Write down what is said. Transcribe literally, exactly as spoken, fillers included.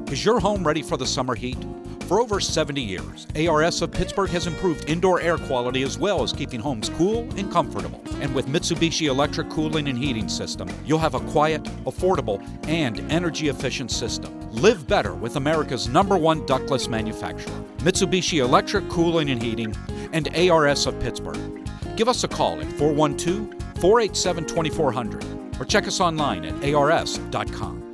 Is your home ready for the summer heat? For over seventy years, A R S of Pittsburgh has improved indoor air quality as well as keeping homes cool and comfortable. And with Mitsubishi Electric cooling and heating system, you'll have a quiet, affordable, and energy-efficient system. Live better with America's number one ductless manufacturer, Mitsubishi Electric Cooling and Heating, and A R S of Pittsburgh. Give us a call at four one two, four eight seven, two four zero zero or check us online at A R S dot com.